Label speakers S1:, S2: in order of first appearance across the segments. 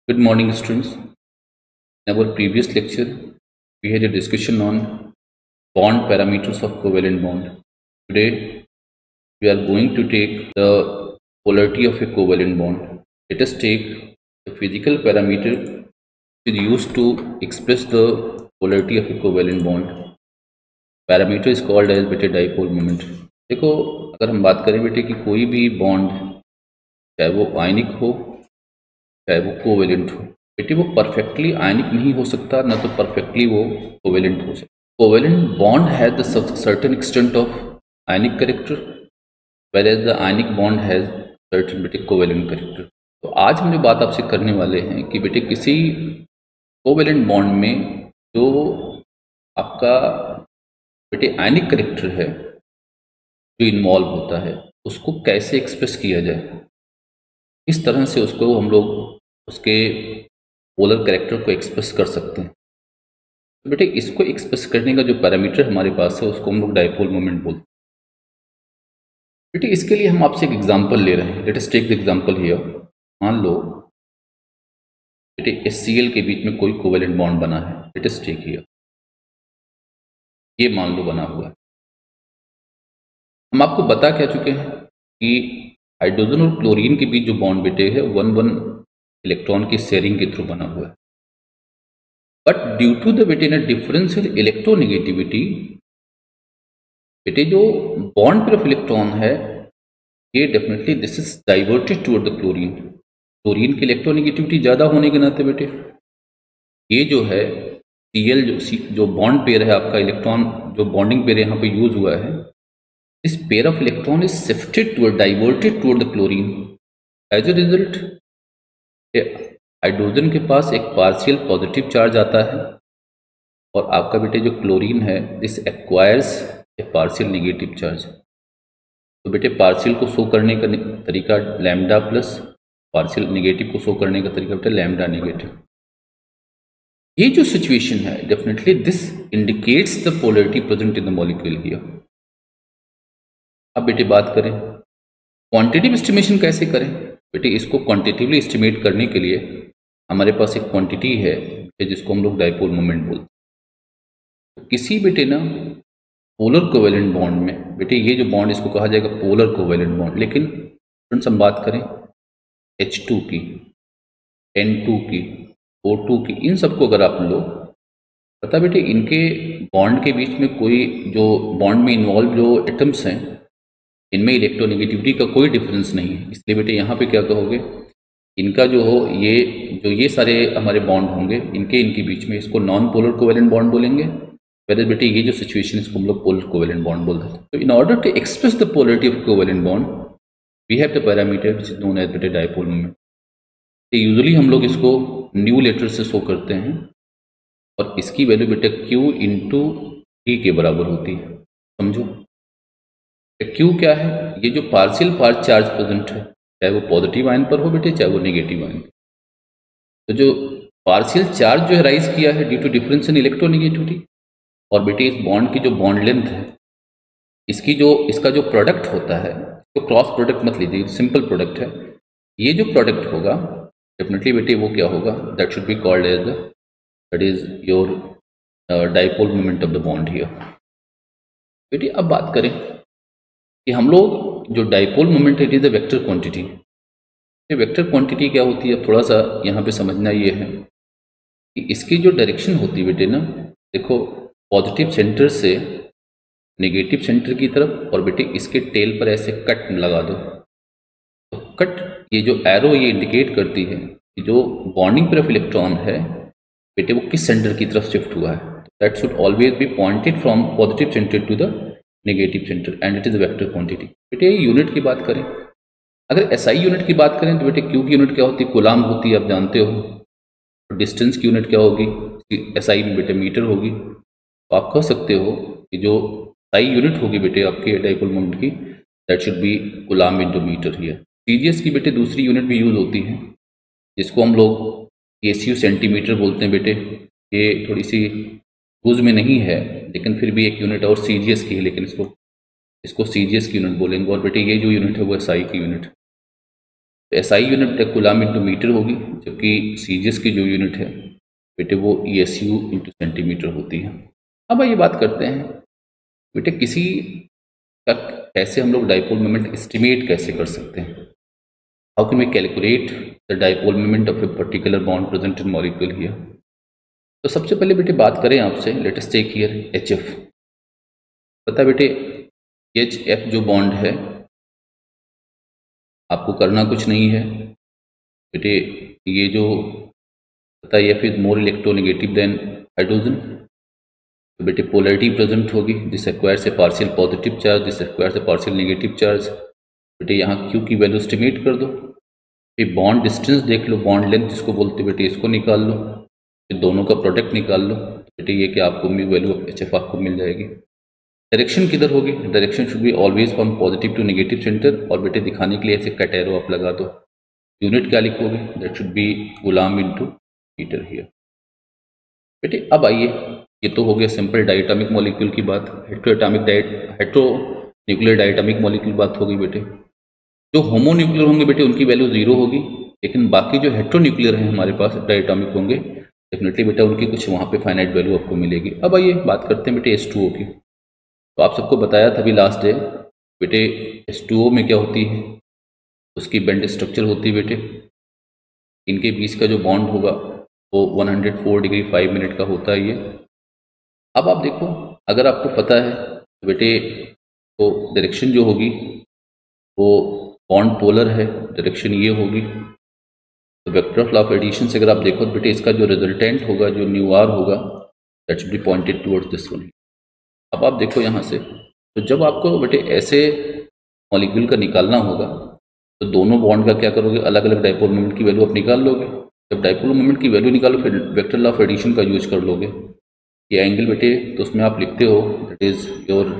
S1: Good morning, students. In our previous lecture, we had a discussion on bond parameters of covalent bond. Today, we are going to take the polarity of a covalent bond. Let us take the physical parameter which is used to express the polarity of a covalent bond. Parameter is called as बेटे dipole moment. देखो, अगर हम बात करें बेटे कि कोई भी बॉन्ड चाहे वो आयनिक हो चाहे वो कोवेलेंट हो, बेटे वो परफेक्टली आयनिक नहीं हो सकता, ना तो परफेक्टली वो कोवेलेंट हो सकता। Covalent bond has the certain extent of ionic character, whereas the ionic bond has certain बेटे कोवेलेंट कैरेक्टर। तो आज हम जो बात आपसे करने वाले हैं कि बेटे किसी कोवेलेंट बॉन्ड में जो आपका बेटे आयनिक कैरेक्टर है जो इन्वॉल्व होता है उसको कैसे एक्सप्रेस किया जाए, इस तरह से उसको हम लोग उसके पोलर कैरेक्टर को एक्सप्रेस कर सकते हैं। तो बेटे इसको एक्सप्रेस करने का जो पैरामीटर हमारे पास है उसको हम लोग डाइपोल मोमेंट बोलते हैं। बेटे इसके लिए हम आपसे एक एग्जांपल ले रहे हैं। Let us take the example here. मान लो बेटे HCl के बीच में कोई कोवेलेंट बॉन्ड बना है। लेट अस टेक हियर, ये मान लो बना हुआ है। हम आपको बता क्या चुके हैं कि हाइड्रोजन और क्लोरीन के बीच जो बॉन्ड बेटे है 1-1 इलेक्ट्रॉन की शेयरिंग के थ्रू बना हुआ है। बट ड्यू टू द बेटे ना डिफरेंस इन इलेक्ट्रोनेगेटिविटी, बेटे जो बॉन्ड पेयर ऑफ इलेक्ट्रॉन है ये definitely this is diverted toward the chlorine. Chlorine की इलेक्ट्रोनेगेटिविटी ज़्यादा होने के नाते बेटे ये जो है Cl जो बॉन्ड पेयर है आपका, इलेक्ट्रॉन जो बॉन्डिंग पेयर यहाँ पे यूज हुआ है, this pair of electron is shifted toward diverted toward the chlorine. As a result, hydrogen के पास एक पार्शियल पॉजिटिव चार्ज आता है और आपका बेटे जो क्लोरीन है this acquires a partial negative charge. तो बेटे पार्शियल को शो करने का तरीका लैम्डा प्लस, पार्शियल नेगेटिव को शो करने का तरीका बेटे लैम्डा नेगेटिव। ये जो सिचुएशन है definitely this indicates the polarity present in the molecule here. अब बेटे बात करें क्वांटिटिव एस्टिमेशन कैसे करें। बेटे इसको क्वांटिटिवली एस्टिमेट करने के लिए हमारे पास एक क्वांटिटी है जिसको हम लोग डाइपोल मोमेंट बोलते हैं। तो किसी बेटे ना पोलर कोवेलेंट बॉन्ड में बेटे ये जो बॉन्ड इसको कहा जाएगा पोलर कोवेलेंट बॉन्ड, लेकिन फ्रेंड्स हम बात करें H2 की, N2 की, O2 की, इन सबको अगर आप लो पता बेटे इनके बॉन्ड के बीच में कोई जो बॉन्ड में इन्वॉल्व जो एटम्स हैं इनमें इलेक्ट्रोनेगेटिविटी का कोई डिफरेंस नहीं है। इसलिए बेटे यहाँ पे क्या कहोगे, इनका जो हो ये सारे हमारे बॉन्ड होंगे इनके बीच में इसको नॉन पोलर कोवेलेंट बॉन्ड बोलेंगे। वैसे बेटे ये जो सिचुएशन इसको हम लोग पोलर कोवेलेंट बॉन्ड बोलते हैं। तो in order to express the polarity of covalent bond we have the parameter which is known as बेटे डाइपोल मोमेंट। यूजुअली हम लोग इसको न्यू लेटर से शो करते हैं और इसकी वैल्यू बेटे Q इंटू T के बराबर होती है। समझो Q क्या है, ये जो पार्शियल चार्ज प्रेजेंट है चाहे वो पॉजिटिव आयन पर हो बेटे चाहे वो नेगेटिव आयन। तो जो पार्शियल चार्ज जो है राइज किया है due to difference in electronegativity, और बेटे इस बॉन्ड की जो बॉन्ड लेंथ है इसका जो प्रोडक्ट होता है तो क्रॉस प्रोडक्ट मत लीजिए, सिंपल प्रोडक्ट है। ये जो प्रोडक्ट होगा डेफिनेटली बेटे वो क्या होगा, that should be called as that is your dipole moment of the bond here. बेटे अब बात करें कि हम लोग जो डाइपोल मोमेंट है it is the vector quantity. ये वेक्टर क्वांटिटी क्या होती है, थोड़ा सा यहाँ पे समझना ये है कि इसकी जो डायरेक्शन होती है बेटे ना, देखो पॉजिटिव सेंटर से नेगेटिव सेंटर की तरफ, और बेटे इसके टेल पर ऐसे कट लगा दो। तो कट ये जो एरो ये इंडिकेट करती है कि जो बॉन्डिंग पेयर ऑफ इलेक्ट्रॉन है बेटे वो किस सेंटर की तरफ शिफ्ट हुआ है। That should always be pointed from positive centre to the negative centre and it is vector quantity. बेटे यूनिट की बात करें, अगर SI यूनिट की बात करें तो बेटे Q की यूनिट क्या होती है, कूलाम होती है, आप जानते हो। और डिस्टेंस की यूनिट क्या होगी, SI में बेटे मीटर होगी। तो आप कह सकते हो कि जो SI यूनिट होगी बेटे आपके डाइपोल मोमेंट की that should be coulomb into metre here. CGS की बेटे दूसरी यूनिट भी यूज होती है जिसको हम लोग ACU सेंटीमीटर बोलते हैं बेटे। ये थोड़ी सी यूज में नहीं है लेकिन फिर भी एक यूनिट और CGS की है, लेकिन इसको CGS की यूनिट बोलेंगे। और बेटे ये जो यूनिट है वो SI की यूनिट है। SI यूनिट बेटे कूलाम इंटू मीटर होगी, जबकि CGS की जो यूनिट है बेटे वो ESU इंटू सेंटीमीटर होती है। अब आइए बात करते हैं बेटे किसी का कैसे हम लोग डाइपोल मोमेंट एस्टिमेट कैसे कर सकते हैं। How can we calculate the dipole moment of a particular bond present in molecule here. तो सबसे पहले बेटे बात करें आपसे, let us take here HF। पता है बेटे HF जो बॉन्ड है आपको करना कुछ नहीं है बेटे, ये जो पता है F is more electronegative than hydrogen, तो बेटे पोलैरिटी प्रेजेंट होगी, this acquires a partial positive charge, this acquires a partial negative charge. बेटे यहाँ Q की वैल्यू एस्टिमेट कर दो, फिर बॉन्ड डिस्टेंस देख लो, बॉन्ड लेंथ जिसको बोलते बेटे इसको निकाल लो, फिर दोनों का प्रोडक्ट निकाल लो, बेटे ये कि आपको म्यू वैल्यू ऑफ HF आपको मिल जाएगी। डायरेक्शन किधर होगी, direction should be always from positive to negative centre, और बेटे दिखाने के लिए ऐसे कैटेरो आप लगा दो। यूनिट क्या लिखोगे, that should be coulomb into metre here. बेटे अब आइए, ये तो हो गया सिंपल डायटोमिक मॉलिक्यूल की बात, हेट्रोन्यूक्लियर डायटोमिक मॉलिक्यूल बात हो गई बेटे। जो होमोन्यूक्लियर होंगे बेटे उनकी वैल्यू 0 होगी, लेकिन बाकी जो हेट्रोन्यूक्लियर हैं हमारे पास डायटोमिक होंगे डेफिनेटली बेटा उनकी कुछ वहाँ पे फाइनाइट वैल्यू आपको मिलेगी। अब आइए बात करते हैं बेटे H2O की। तो आप सबको बताया था अभी लास्ट डे बेटे H2O में क्या होती है, उसकी बेंड स्ट्रक्चर होती है बेटे, इनके बीच का जो बॉन्ड होगा वो 104 डिग्री 5 मिनट का होता है ये। अब आप देखो अगर आपको पता है तो बेटे तो डायरेक्शन जो होगी वो बॉन्ड पोलर है, डायरेक्शन ये होगी। तो vector of law of addition से अगर आप देखो तो बेटे इसका जो रिजल्टेंट होगा, जो न्यू आर होगा, that should be pointed towards this one. अब आप देखो यहाँ से, तो जब आपको बेटे ऐसे मॉलिक्यूल का निकालना होगा तो दोनों बॉन्ड का क्या करोगे, अलग अलग डाइपोल मोमेंट की वैल्यू आप निकाल लोगे। जब डाइपोल मोमेंट की वैल्यू निकालो फिर वेक्टर लॉ ऑफ एडिशन का यूज कर लोगे। ये एंगल बेटे तो उसमें आप लिखते हो that is your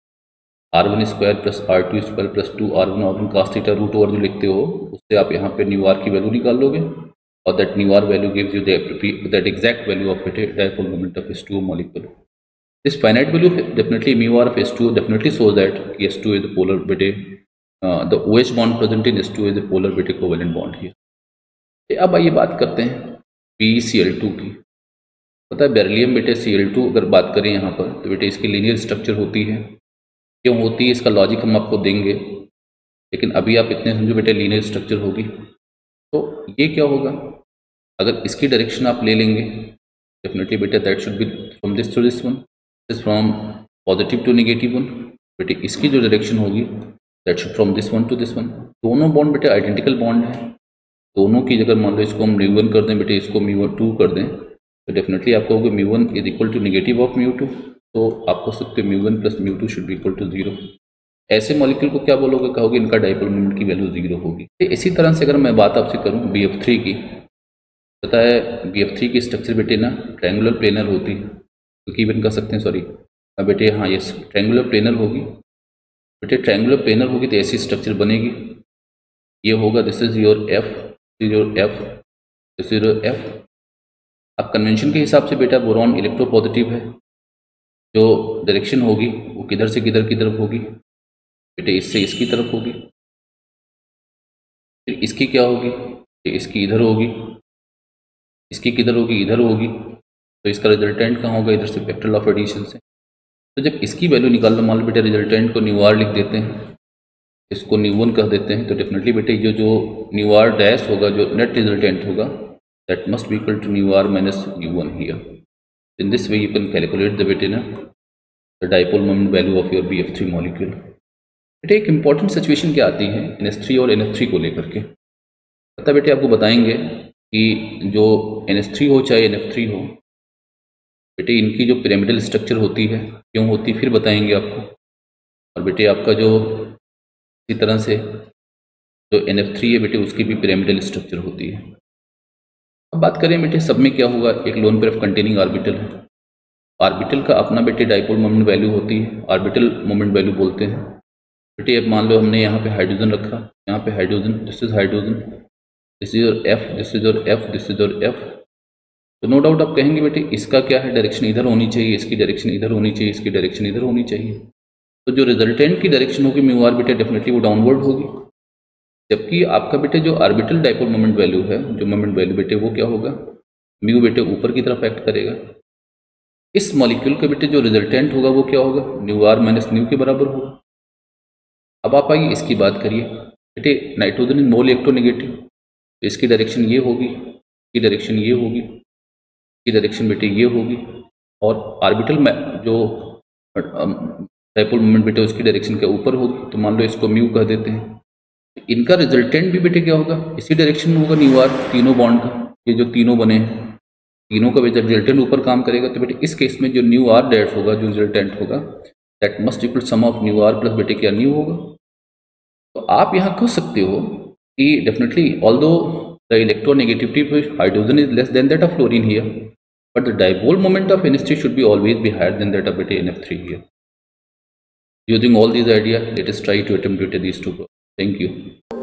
S1: R1 square plus R2 square plus 2R1 cos theta root over जो लिखते हो, उससे आप यहाँ पे न्यू आर की वैल्यू निकाल लोगे, और that mu R value gives you that exact value of dipole moment of H2O molecule. This finite value definitely mu r of H2O definitely shows that H2O is the polar beta, the OH bond present in H2O is the polar beta covalent bond here. अब आइए बात करते हैं BeCl2 की। पता है beryllium बेटे Cl2 अगर बात करें यहाँ पर तो बेटे इसकी लीनियर स्ट्रक्चर होती है। क्यों होती है इसका लॉजिक हम आपको देंगे, लेकिन अभी आप इतने समझो बेटे लीनियर स्ट्रक्चर होगी। तो ये क्या होगा, अगर इसकी डायरेक्शन आप ले लेंगे डेफिनेटली बेटे that should be from this to this one, this from positive to negative one. बेटे इसकी जो डायरेक्शन होगी that should from this one to this one. दोनों बॉन्ड बेटे आइडेंटिकल बॉन्ड है, दोनों की अगर मान लो इसको हम μ1 कर दें बेटे, इसको μ2 कर दें, तो डेफिनेटली आपको होगा μ1 is equal to negative of μ2। तो आप कह सकते हो μ1 plus μ2 should be equal to 0। ऐसे मॉलिक्यूल को क्या बोलोगे, कहोगे इनका डाइपोल मोमेंट की वैल्यू 0 होगी। इसी तरह से अगर मैं बात आपसे करूं BF3 की, पता है BF3 की स्ट्रक्चर बेटे ना ट्रायंगुलर प्लेनर होती है, क्योंकि इवन कर सकते हैं सॉरी बेटे हाँ ये ट्रायंगुलर प्लेनर होगी। बेटे ट्रायंगुलर प्लेनर होगी तो ऐसी स्ट्रक्चर बनेगी, ये होगा this is your F, this is your F, this is your F। अब कन्वेंशन के हिसाब से बेटा बोरॉन इलेक्ट्रोपॉजिटिव है, जो डायरेक्शन होगी वो किधर से किधर की तरफ होगी बेटे, इससे इसकी तरफ होगी। फिर इसकी क्या होगी, इसकी इधर होगी, इसकी किधर होगी, इधर होगी। तो इसका रिजल्टेंट कहाँ होगा, इधर से वेक्टर लॉ ऑफ एडिशन से। तो जब इसकी वैल्यू निकाल लो, मान लो बेटे रिजल्टेंट को न्यू आर लिख देते हैं, इसको μ1 कह देते हैं, तो डेफिनेटली बेटे जो न्यू आर डैश होगा, जो नेट रिजल्टेंट होगा, that must be equal to mu R minus μ1 here. In this way you can calculate the बेटे ना the dipole moment value of your BF3 molecule. बेटे एक इंपॉर्टेंट सिचुएशन क्या आती है NH3 और NF3 को लेकर के। पता बेटे आपको बताएंगे कि जो NH3 हो चाहे NF3 हो बेटे, इनकी जो पिरामिडल स्ट्रक्चर होती है क्यों होती फिर बताएंगे आपको। और बेटे आपका जो इसी तरह से जो NF3 है बेटे उसकी भी पिरामिडल स्ट्रक्चर होती है। अब बात करें बेटे सब में क्या होगा, एक lone pair of containing orbital है। ऑर्बिटल का अपना बेटे डाइपोल मोमेंट वैल्यू होती है, ऑर्बिटल मोमेंट वैल्यू बोलते हैं बेटे। अब मान लो हमने यहाँ पे हाइड्रोजन रखा, यहाँ पे hydrogen, this is hydrogen, this is your F, this is your F, this is your F। तो नो डाउट आप कहेंगे बेटे इसका क्या है, डायरेक्शन इधर होनी चाहिए, इसकी डायरेक्शन इधर होनी चाहिए, इसकी डायरेक्शन इधर होनी चाहिए। तो जो रिजल्टेंट की डायरेक्शन होगी μr बेटे डेफिनेटली वो डाउनवर्ड होगी। जबकि आपका बेटे जो ऑर्बिटल डाइपोल मोमेंट वैल्यू है, जो मोमेंट वैल्यू बेटे वो क्या होगा, म्यू बेटे ऊपर की तरफ एक्ट करेगा। इस मॉलिक्यूल के बेटे जो रिजल्टेंट होगा वो क्या होगा, न्यू आर माइनस न्यू के बराबर होगा। अब आप आइए इसकी बात करिए बेटे, नाइट्रोजन इज मोल इलेक्ट्रोनेगेटिव, तो इसकी डायरेक्शन ये होगी, इसकी डायरेक्शन ये होगी, इसकी डायरेक्शन बेटे ये होगी, और ऑर्बिटल में जो डाइपोल मोमेंट बेटे उसकी डायरेक्शन के ऊपर होगी, तो मान लो इसको म्यू कह देते हैं। इनका रिजल्टेंट भी बेटे क्या होगा, इसी डायरेक्शन में होगा, न्यू आर, तीनों बॉन्ड का, ये जो तीनों बने हैं तीनों का जब रिजल्टेंट ऊपर काम करेगा तो बेटे इस केस में जो न्यू आर डैश होगा, जो रिजल्टेंट होगा, that must equal sum of mu R plus बेटे क्या न्यू होगा। तो आप यहाँ कह सकते हो कि definitely although the electronegativity of hydrogen is less than that of fluorine here, but the dipole moment of NH3 should be always be higher than that of beta NF3 here. Using all these ideas, let us try to attempt these two problems. Thank you.